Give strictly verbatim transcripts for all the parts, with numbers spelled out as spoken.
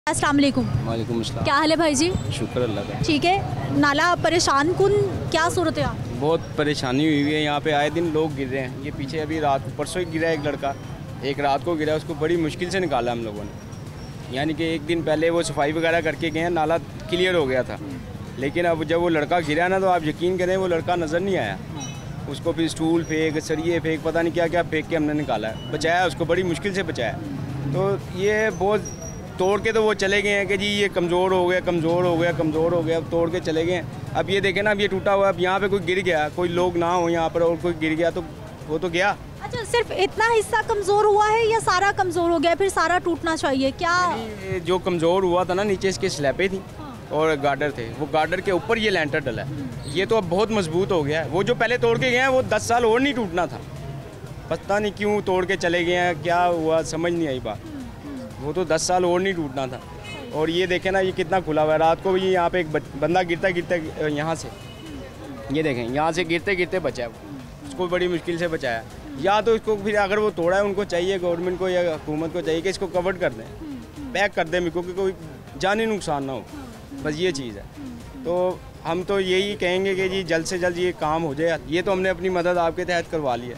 अस्सलाम वालेकुम। वालेकुम अस्सलाम। क्या हाल है भाई जी? शुक्र अल्लाह का। ठीक है। नाला परेशान कुन क्या सूरत है? बहुत परेशानी हुई है यहाँ पे, आए दिन लोग गिर रहे हैं। ये पीछे अभी रात परसों ही गिरा एक लड़का, एक रात को गिरा, उसको बड़ी मुश्किल से निकाला हम लोगों ने। यानी कि एक दिन पहले वो सफाई वगैरह करके गए हैं, नाला क्लियर हो गया था, लेकिन अब जब वो लड़का गिरा ना तो आप यकीन करें वो लड़का नज़र नहीं आया। उसको फिर स्टूल फेंक, सरिये फेंक, पता नहीं क्या क्या फेंक के हमने निकाला है, बचाया उसको, बड़ी मुश्किल से बचाया। तो ये बहुत तोड़ के तो वो चले गए हैं कि जी ये कमज़ोर हो गया, कमज़ोर हो गया, कमज़ोर हो गया, अब तोड़ के चले गए हैं। अब ये देखें ना, अब ये टूटा हुआ है, अब यहाँ पे कोई गिर गया, कोई लोग ना हो यहाँ पर और कोई गिर गया तो वो तो गया। अच्छा, सिर्फ इतना हिस्सा कमज़ोर हुआ है या सारा कमज़ोर हो गया, फिर सारा टूटना चाहिए क्या? जो कमज़ोर हुआ था ना, नीचे इसके स्लैबें थी और गार्डर थे, वो गार्डर के ऊपर ये लैंटर डला है, ये तो अब बहुत मजबूत हो गया है। वो जो पहले तोड़ के गए हैं वो दस साल और नहीं टूटना था, पता नहीं क्यों तोड़ के चले गए हैं, क्या हुआ समझ नहीं आई बात। वो तो दस साल और नहीं टूटना था। और ये देखें ना, ये कितना खुला हुआ है। रात को भी यहाँ पे एक बंदा गिरता गिरता यहाँ से, ये देखें यहाँ से गिरते गिरते बचा है, उसको बड़ी मुश्किल से बचाया। या तो इसको फिर अगर वो तोड़ा है, उनको चाहिए, गवर्नमेंट को या हुकूमत को चाहिए कि इसको कवर कर दें, पैक कर दें, क्योंकि कोई जानी नुकसान ना हो, बस ये चीज़ है। तो हम तो यही कहेंगे कि जी जल्द से जल्द ये काम हो जाए। ये तो हमने अपनी मदद आपके तहत करवा ली है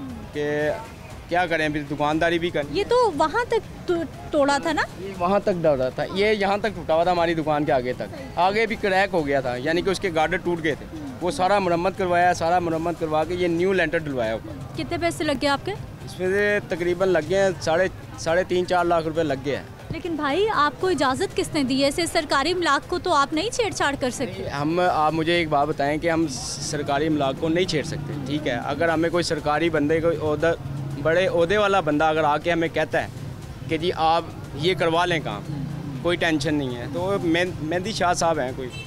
कि क्या करें, फिर दुकानदारी भी करें। ये तो वहाँ तक तो, तोड़ा था ना? ये वहाँ तक डरा था, ये यहाँ तक टूटा हुआ था, हमारी दुकान के आगे तक, आगे भी क्रैक हो गया था, यानी कि उसके गार्डर टूट गए थे। वो सारा मरम्मत करवाया, सारा मरम्मत करवा के ये न्यू लेंटर डलवाया ऊपर। कितने पैसे लग गए आपके? इसमें से तकरीबन लग गए हैं साढ़े साढ़े तीन चार लाख रुपए लग गए हैं। लेकिन भाई आपको इजाज़त किसने दी है? ऐसे सरकारी इमलाक को तो आप नहीं छेड़छाड़ कर सकते। हम आप मुझे एक बात बताएं कि हम सरकारी इमलाक को नहीं छेड़ सकते, ठीक है। अगर हमें कोई सरकारी बंदे, कोई ओहदा, बड़े ओहदे वाला बंदा अगर आके हमें कहता है कि जी आप ये करवा लें काम, कोई टेंशन नहीं है, तो मेहंदी शाह साहब हैं कोई,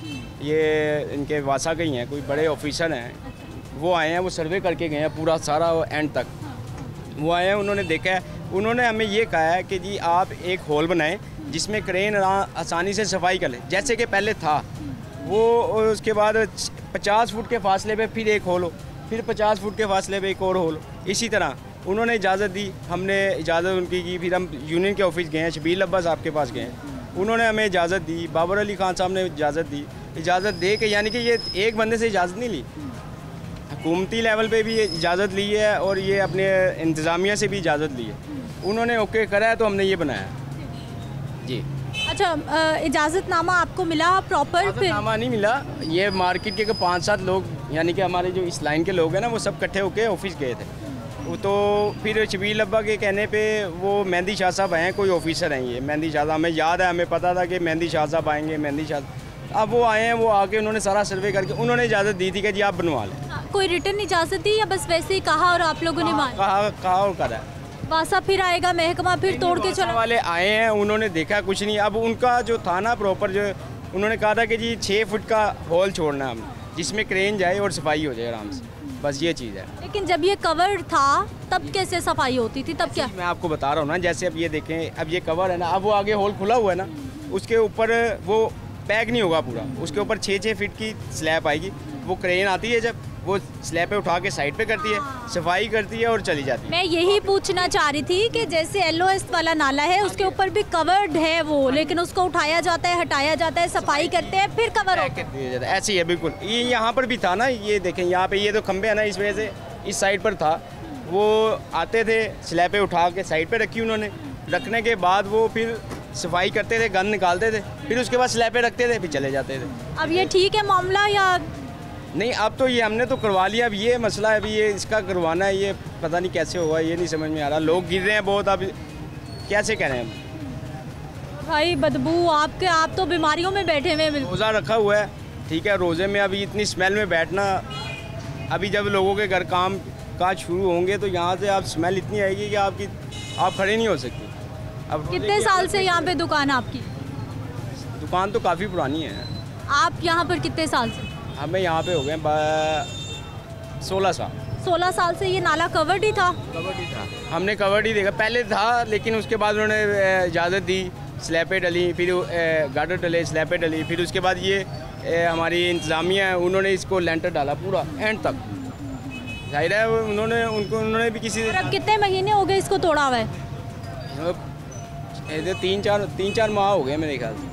ये इनके वासा के ही हैं, कोई बड़े ऑफिसर हैं, वो आए हैं, वो सर्वे करके गए हैं पूरा सारा एंड तक। वो आए हैं, उन्होंने देखा है, उन्होंने हमें ये कहा है कि जी आप एक होल बनाएं जिसमें क्रेन आसानी से सफाई कर ले, जैसे कि पहले था। वो उसके बाद पचास फुट के फासले पे फिर एक होल हो, फिर पचास फुट के फासले पे एक और होल, इसी तरह उन्होंने इजाज़त दी, हमने इजाज़त उनकी की, फिर हम यूनियन के ऑफिस गए हैं, शबीर अब्बास साहब के पास गए हैं, उन्होंने हमें इजाज़त दी, बाबर अली खान साहब ने इजाज़त दी। इजाज़त दे के, यानी कि ये एक बंदे से इजाज़त नहीं ली, हुकूमती लेवल पे भी ये इजाज़त ली है और ये अपने इंतज़ामिया से भी इजाज़त ली है। उन्होंने ओके करा है तो हमने ये बनाया जी। अच्छा, इजाज़तनामा आपको मिला प्रॉपर? इजाज़तनामा नहीं मिला, ये मार्केट के पाँच सात लोग, यानी कि हमारे जो इस लाइन के लोग हैं ना, वो सब इकट्ठे होकर ऑफिस गए थे। तो फिर शबीर अब्बा के कहने पे वो मेहंदी शाह साहब हैं, कोई ऑफिसर हैं, ये मेहंदी शाह साहब, हमें याद है, हमें पता था कि मेहंदी शाह साहब आएंगे, मेहंदी शाह। अब वो आए हैं, वो आके उन्होंने सारा सर्वे करके उन्होंने इजाज़त दी थी कि जी आप बनवा लें। कोई रिटर्न इजाज़त दी या बस वैसे ही कहा और आप लोगों ने मान? कहा कहा और करा। वासा फिर आएगा महकमा, फिर तोड़ के चला वाले आए हैं, उन्होंने देखा कुछ नहीं। अब उनका जो था ना प्रॉपर, जो उन्होंने कहा था कि जी छः फुट का होल छोड़ना है हमने, जिसमें क्रेन जाए और सफाई हो जाए आराम से, बस ये चीज़ है। लेकिन जब ये कवर था तब कैसे सफाई होती थी? तब क्या? मैं आपको बता रहा हूँ ना, जैसे अब ये देखें, अब ये कवर है ना, अब वो आगे होल खुला हुआ है ना, उसके ऊपर वो पैक नहीं होगा पूरा, उसके ऊपर छः छः फीट की स्लैब आएगी। वो क्रेन आती है, जब वो स्लैब पे उठा के साइड पे करती है, सफाई करती है और चली जाती है। मैं यही पूछना चाह रही थी कि जैसे एलओएस वाला नाला है, उसके ऊपर भी कवर्ड है वो, लेकिन उसको उठाया जाता है, हटाया जाता है, सफाई करते हैं, फिर कवर कर दिया जाता है। ऐसे ही है बिल्कुल। ये यहाँ पर भी था ना, ये देखें यहाँ पे, ये तो खंबे है ना, इस वजह से इस साइड पर था। वो आते थे, स्लैब पे उठा के साइड पे रखी उन्होंने, रखने के बाद वो फिर सफाई करते थे, गंद निकालते थे, फिर उसके बाद स्लैब पे रखते थे, फिर चले जाते थे। अब ये ठीक है मामला या नहीं? अब तो ये हमने तो करवा लिया, अब ये मसला है, अभी ये इसका करवाना है, ये पता नहीं कैसे होगा, ये नहीं समझ में आ रहा। लोग गिर रहे हैं बहुत, अब कैसे करें हम? भाई बदबू आपके, आप तो बीमारियों में बैठे हुए हैं। रोज़ा रखा हुआ है, ठीक है, रोज़े में अभी इतनी स्मेल में बैठना, अभी जब लोगों के घर काम काज शुरू होंगे तो यहाँ से आप स्मेल इतनी आएगी कि आपकी आप खड़े नहीं हो सकते। अब कितने साल से यहाँ पे दुकान आपकी? दुकान तो काफ़ी पुरानी है। आप यहाँ पर कितने साल से? हमें यहाँ पे हो गए सोलह साल। सोलह साल से ये नाला कवर्ड ही था? कवर्ड ही था, हमने कवर्ड ही देखा, पहले था, लेकिन उसके बाद उन्होंने इजाज़त दी, स्लैबें डली, फिर गार्डर डले, स्लैबें डली, फिर उसके बाद ये ए, हमारी इंतज़ामिया है, उन्होंने इसको लेंटर डाला पूरा एंड तक। जाहिर है उन्होंने उनको उन्होंने भी किसी। अब कितने महीने हो गए इसको तोड़ा हुआ है? ये तीन चार तीन चार माह हो गए मेरे ख्याल से।